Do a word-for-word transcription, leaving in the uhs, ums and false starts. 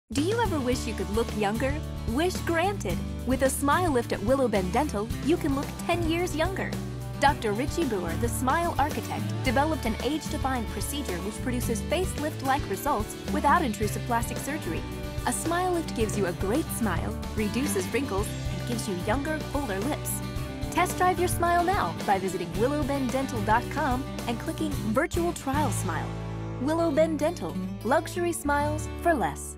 Do you ever wish you could look younger? Wish granted! With a smile lift at Willow Bend Dental, you can look ten years younger. Doctor Ritchie Beougher, the smile architect, developed an age-defying procedure which produces facelift-like results without intrusive plastic surgery. A smile lift gives you a great smile, reduces wrinkles, and gives you younger, fuller lips. Test drive your smile now by visiting willow bend dental dot com and clicking Virtual Trial Smile. Willow Bend Dental, luxury smiles for less.